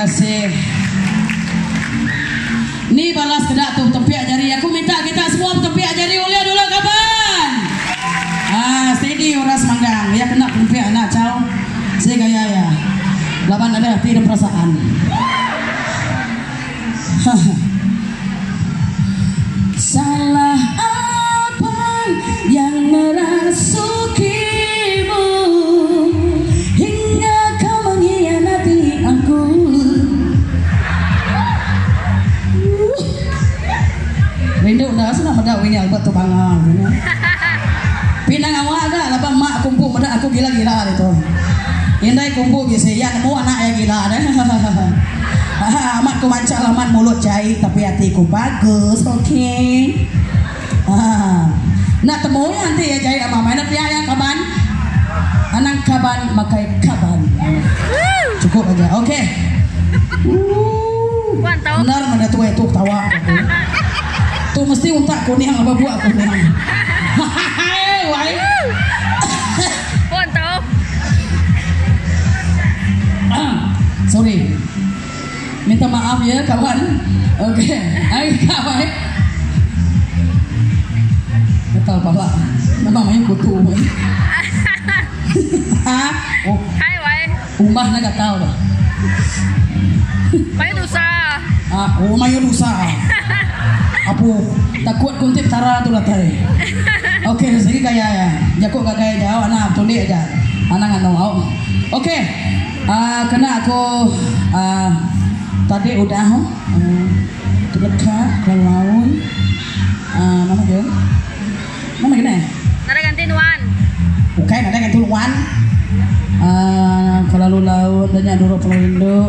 kasih. Ni balas kedak tuh tempiak jari. Aku minta kita semua tempiak jari ulia dulu kapan? Steady orang semanggang. Ya kena tempiak nak caw. Saya gaya ya. Laban ada hati dan perasaan. Salah apa yang merasukimu hingga kau mengkhianati aku? Rindu dah senang pada wini albat tu bangang. Pinang awak dah lepas mak kumpul pada aku gila-gila itu. Indai kumpul biasa ya nemu anak ya gila dah. Amat ku mancal amat mulut jahit tapi hatiku bagus, okey. Nak temu nanti ya jahit ama mana pria yang kaban? Anak kaban makai kaban. Cukup aja, okey. Benar mana tu itu tawa. Tu mesti untak kuning apa buat kuning. Wai. Puan tahu. Sorry. Minta maaf ya kawan. Okey. Hai kawan. Betul Pak. Memang main kutu. Oh. Hai wai. Umbah nak tak tahu dah. Main dosa. Oh main dosa. Apa takut kuntip tara tu lah tadi. Okey, segi gaya ya. Jakuk gaya jauh anak tulik aja. Anak ngano. Okey. Kena aku tadi udah terdekat kalau mana dia? Mana kena? Nada ganti nuan. Bukan ada ganti nuan. Kalau laut banyak dulu pelindung.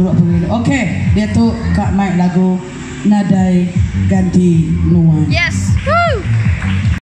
Okey, dia tu Kak Mike lagu Nadai Ganti Nuan. Yes.